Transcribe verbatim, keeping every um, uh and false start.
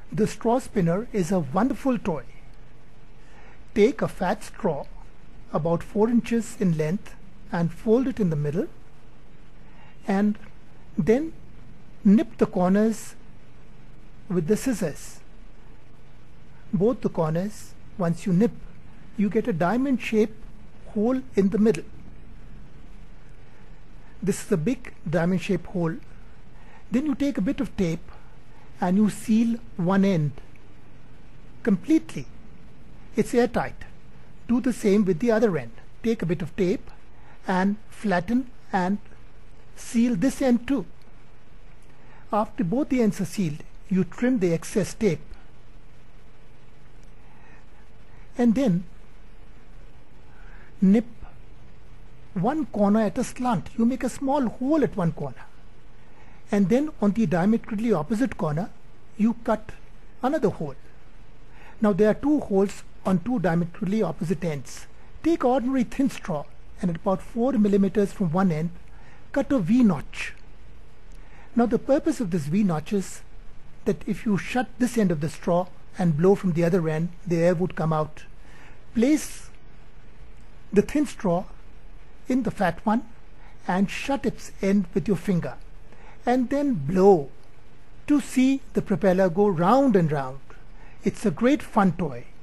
The straw spinner is a wonderful toy. Take a fat straw about four inches in length and fold it in the middle, and then nip the corners with the scissors. Both the corners, once you nip, you get a diamond shaped hole in the middle. This is a big diamond shaped hole. Then you take a bit of tape and you seal one end completely. It's airtight. Do the same with the other end. Take a bit of tape and flatten and seal this end too. After both the ends are sealed, you trim the excess tape, and then nip one corner at a slant. You make a small hole at one corner, and then on the diametrically opposite corner you cut another hole. Now there are two holes on two diametrically opposite ends. Take ordinary thin straw and at about four millimeters from one end, cut a V notch. Now the purpose of this V notch is that if you shut this end of the straw and blow from the other end, the air would come out. Place the thin straw in the fat one and shut its end with your finger, and then blow to see the propeller go round and round. It's a great fun toy.